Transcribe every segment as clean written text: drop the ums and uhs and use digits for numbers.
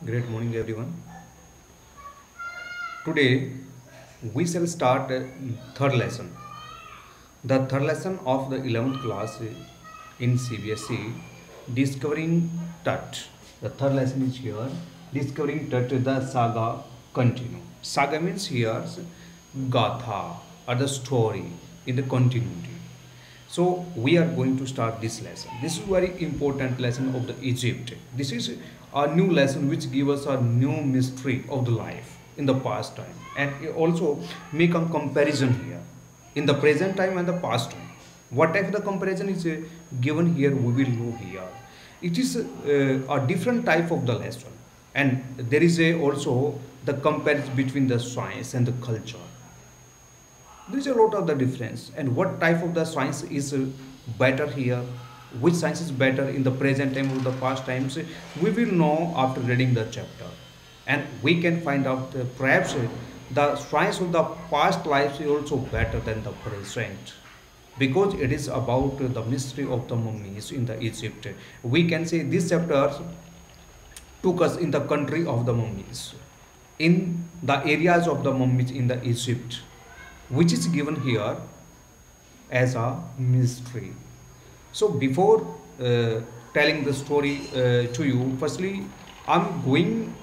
Great morning, everyone. Today we shall start third lesson. The third lesson of the 11th class in CBSE, discovering Tut. The third lesson is here, discovering Tut. The saga continue. Saga means here Gatha or the story in the continuity. So we are going to start this lesson. This is very important lesson of the Egypt. This is a new lesson which gives us a new mystery of the life in the past time, and also make a comparison here in the present time and the past time. What type of the comparison is given here, we will know here. It is a different type of the lesson, and there is also the comparison between the science and the culture. There is a lot of the difference, and what type of the science is better here, which science is better in the present time or the past times, we will know after reading the chapter, and we can find out perhaps the science of the past life is also better than the present, because it is about the mystery of the mummies in the Egypt. We can say this chapter took us in the country of the mummies, in the areas of the mummies in the Egypt, which is given here as a mystery. So before telling the story to you, firstly I'm going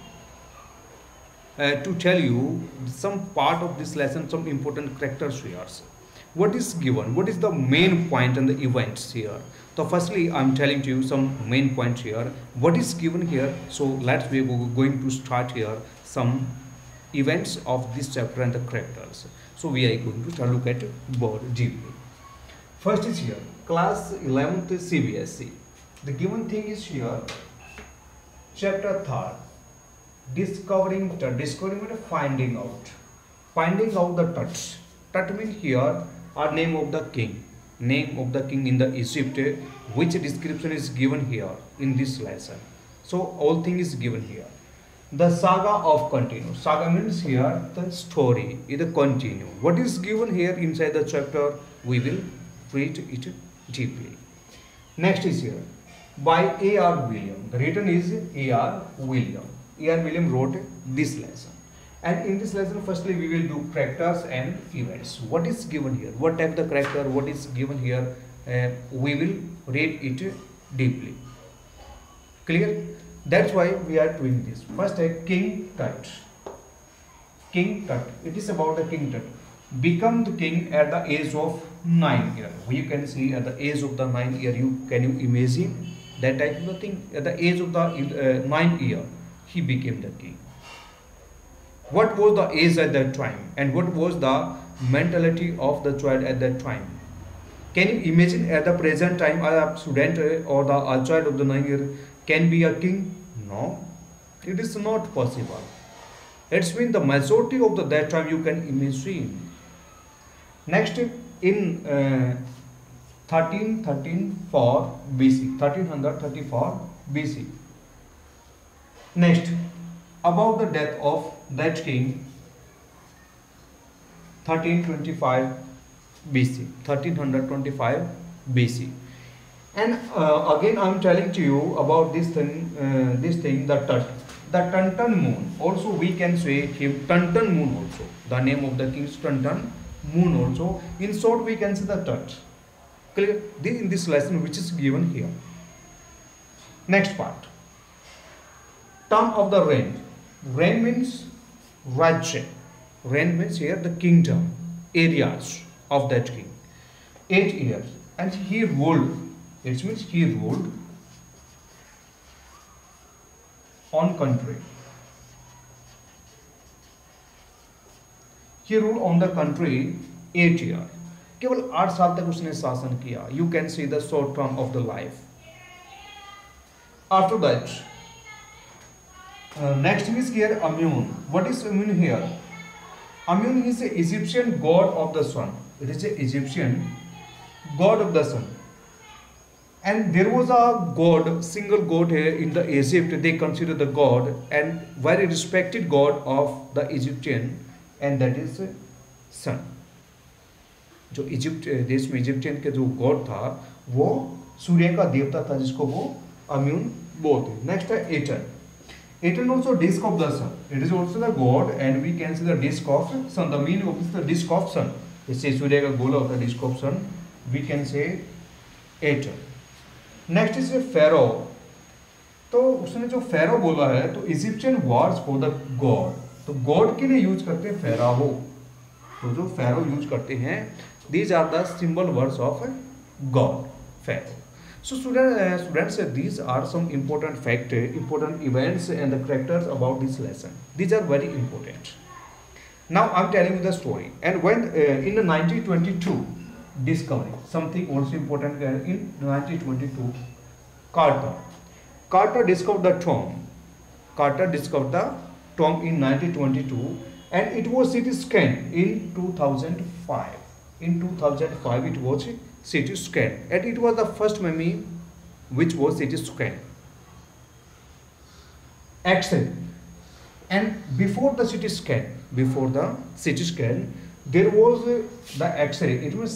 to tell you some part of this lesson, some important characters here. What is given, what is the main point and the events here. So firstly I'm telling to you some main points here, what is given here. So let's be going to start here some events of this chapter and the characters. So we are going to start look at board deeply. First is here class 11th CBSE. The given thing is here chapter 3, discovering means finding out the Tuts. Tut means here are name of the king in the Egypt, which description is given here in this lesson. So all thing is given here. The saga of continue. Saga means here the story, either continue. What is given here inside the chapter, we will read it deeply. Next is here by A.R. William. The written is A.R. William. A.R. William wrote this lesson. And in this lesson, firstly we will do characters and events. What is given here? What type the character? What is given here? We will read it deeply. Clear? That's why we are doing this. First, King Tut. King Tut. It is about the King Tut. Become the king at the age of 9 years. You can see at the age of the 9 year. Can you imagine that type of thing? At the age of the 9 year, he became the king. What was the age at that time, and what was the mentality of the child at that time? Can you imagine at the present time a student or a child of the 9 year can be a king? No, it is not possible. It's been the majority of that time you can imagine. Next, in 1334 BC, 1334 BC. Next, about the death of that king, 1325 BC, 1325 BC. And again I'm telling to you about this thing, the Tut. The Tuntun moon, also we can say him Tuntun moon also. The name of the king is Tuntun moon also. In short, we can say the Tut. Clear? In this lesson which is given here. Next part. Term of the reign. Reign means Rajya. Reign means here the kingdom, areas of that king. 8 years. And he ruled. It means he ruled on country. He ruled on the country 8 years. केवल 8 साल तक उसने शासन किया. You can see the short term of the life. After that, next is here Amun. What is Amun here? Amun is the Egyptian god of the sun. It is the Egyptian god of the sun. And there was a god, single god here in the Egypt. They consider the god and very respected god of the Egyptian, and that is sun. जो Egypt देश में Egyptian के जो God था वो सूर्य का देवता था, जिसको वो अम्यून बोलते हैं. नेक्स्ट है एटर. It is also disk of the sun. It is also the god, and we can see the disk of sun. The meaning of the disk of sun. इससे सूर्य का गोला होता है, disk of sun. We can say it. Next is a pharaoh. तो उसने जो pharaoh बोला है, तो Egyptian words for the god. तो god के लिए यूज करते हैं pharaoh. तो जो pharaoh यूज करते हैं, these are the symbol words of god, pharaoh. So students, these are some important fact, important events and the characters about this lesson. These are very important. Now I'm telling you the story. And when in the 1922 discovery, something also important in 1922, Carter discovered the tomb. Carter discovered the tomb in 1922, and it was CT scanned in 2005. In 2005 it was CT scan, and it was the first mummy which was CT scan. X-ray, and before the CT scan, there was the X-ray. It was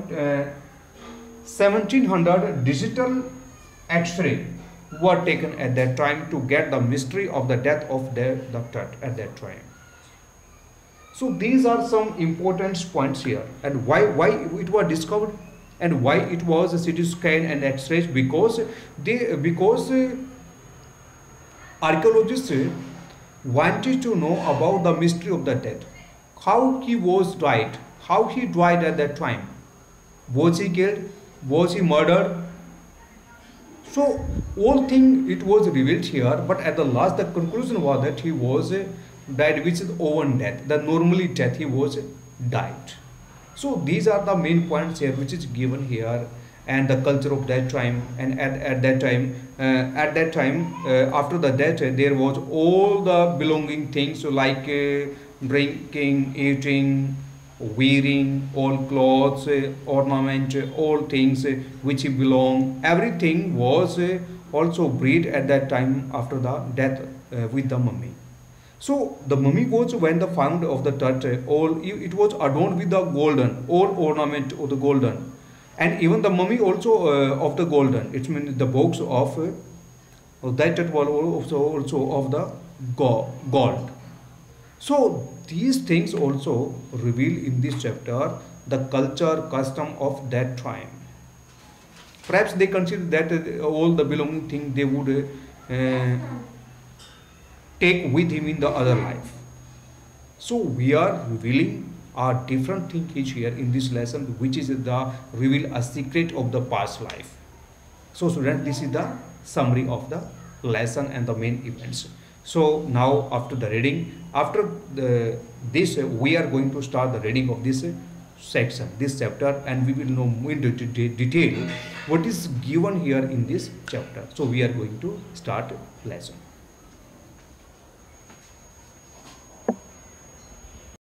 1700 digital X-ray were taken at that time to get the mystery of the death of the Tut at that time. So these are some important points here, and why it was discovered, and why it was a CT scan and X-rays, because archaeologists wanted to know about the mystery of the death, how he died at that time. Was he killed? Was he murdered? So all thing it was revealed here, but at the last the conclusion was that he was died, which is oven death. The normally death he was died. So these are the main points here which is given here, and the culture of that time. And at that time after the death, there was all the belonging things, so like drinking, eating, wearing, all clothes, ornament, all things which belong, everything was also buried at that time after the death with the mummy. So the mummy was, when the found of the Tut, it was adorned with the golden, all ornament of the golden, and even the mummy also of the golden. It means the box of that Tut was also of the gold. So these things also reveal in this chapter the culture, custom of that time. Perhaps they consider that all the belonging thing they would take with him in the other life. So we are revealing a different thing here in this lesson, which is the reveal a secret of the past life. So students, this is the summary of the lesson and the main events. So now after the reading, this we are going to start the reading of this section, this chapter, and we will know more detail what is given here in this chapter. So we are going to start lesson.